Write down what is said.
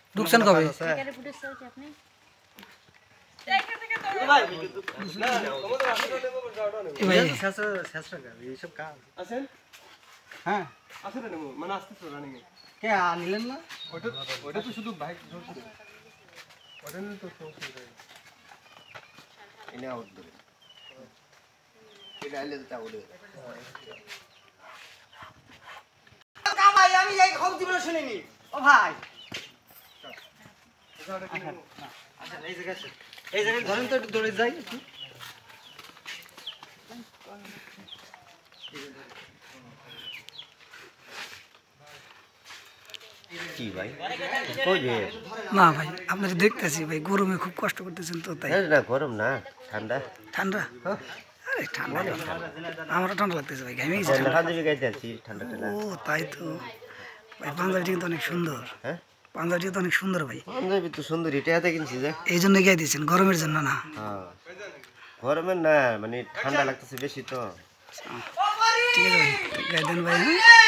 ঢুকছেন কবে? হ্যাঁ মানে আসতেছে রানিং এ কে নিলেন না? ওটা তো শুধু বাইক ধরছে, ওটা নিয়ে তো সমস্যা নেই। এনে আউট ধরে এটা আইলে তো উড়ে ভাই। আমি এই খবর দিব শুনিনি ও ভাই। আচ্ছা এই জায়গায় ধরেন তো একটু দৌড়ে যাই একটু। কি ভাই কই যে না ভাই আপনারা দেখতেছি ভাই গরমে খুব কষ্ট করতেছেন তো তাই না। গরম না ঠান্ডা ঠান্ডা। আরে ঠান্ডা আমারও ঠান্ডা লাগতেছে ভাই ঘামে গেছি পাঞ্জাবি গাইতে আছি ঠান্ডা ঠান্ডা। ও তাই তো ভাই পাঞ্জাবিটা কিন্তু অনেক সুন্দর। হ্যাঁ পাঞ্জাবিটা তো অনেক সুন্দর ভাই। পাঞ্জাবি তো সুন্দর এটা হাতে কিনছি যে এই জন্য গাই দিয়েছেন গরমের জন্য না? হ্যাঁ গরমের না মানে ঠান্ডা লাগতেছে বেশি তো। ঠিক আছে ভাই গাই দেন ভাই।